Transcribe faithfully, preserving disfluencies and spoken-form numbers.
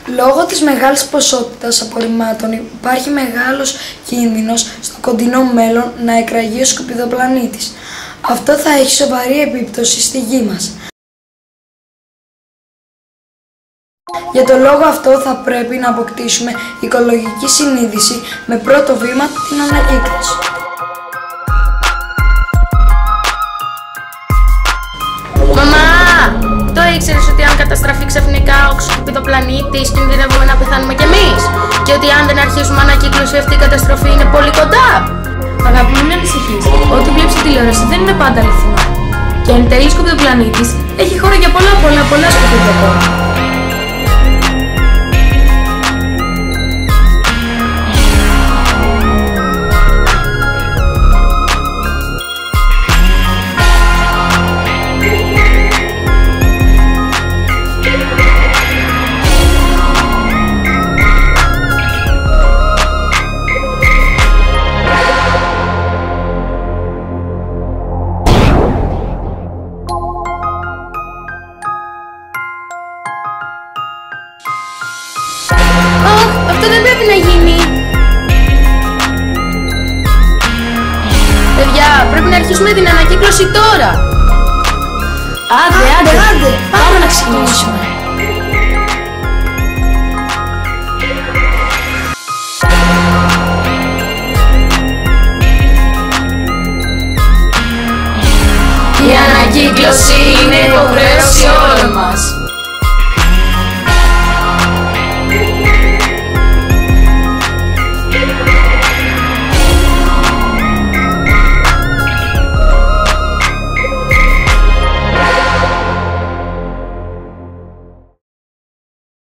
Λόγω της μεγάλης ποσότητας απορριμμάτων υπάρχει μεγάλος κίνδυνος στο κοντινό μέλλον να εκραγεί ο σκουπιδοπλανήτης. Αυτό θα έχει σοβαρή επίπτωση στη γη μας. Για τον λόγο αυτό θα πρέπει να αποκτήσουμε οικολογική συνείδηση με πρώτο βήμα την ανακύκλωση. Μαμά! Το ήξερες ότι αν καταστραφεί ξαφνικά ο σκουπιδοπλανήτης κινδυνεύουμε να πεθάνουμε κι εμείς? Και ότι αν δεν αρχίσουμε ανακύκλωση αυτή η καταστροφή είναι πολύ κοντά? Αγάπη μου, μην ανησυχείς. Ό,τι βλέπεις στη τηλεόραση δεν είναι πάντα αληθινό. Και εν τέλει ο σκουπιδοπλανήτης έχει χώρο για πολλά πολλά πολλά σκουπίδια ακόμα. Αχ, αυτό δεν πρέπει να γίνει! Παιδιά, πρέπει να αρχίσουμε την ανακύκλωση τώρα! Άντε, άντε, Άντε, άντε, πάμε να ξεκινήσουμε. Η ανακύκλωση